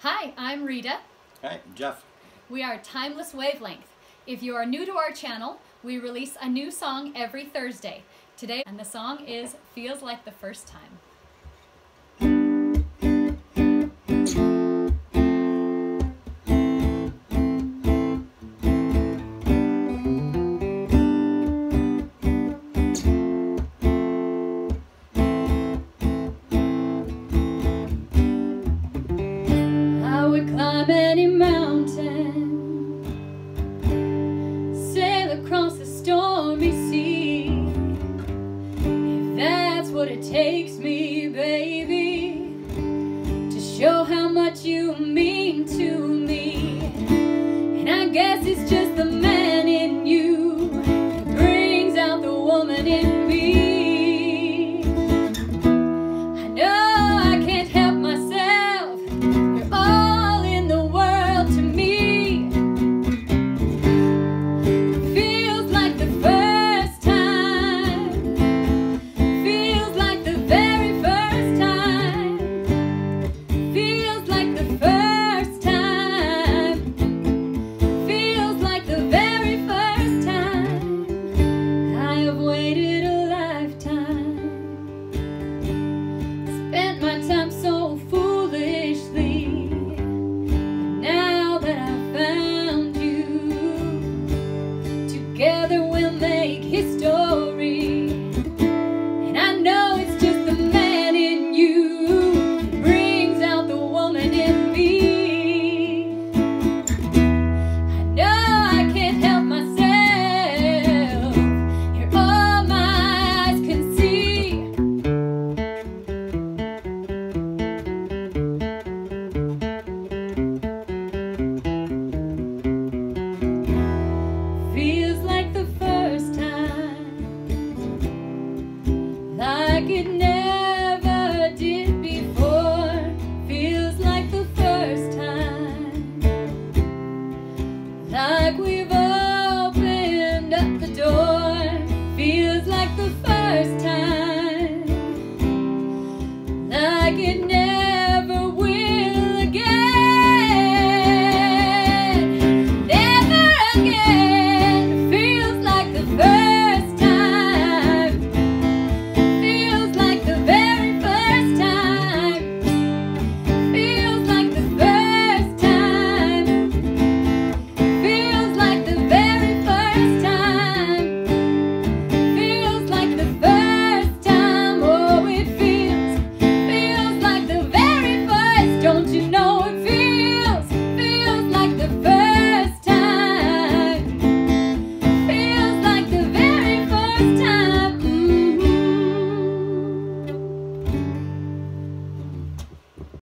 Hi, I'm Rita. Hi, Jeff. We are Timeless Wavelength. If you are new to our channel, we release a new song every Thursday. Today, and the song is Feels Like the First Time. I would climb any mountain, sail across the stormy sea, if that's what it takes me, baby, to show how much you mean to me. And I guess it's just the man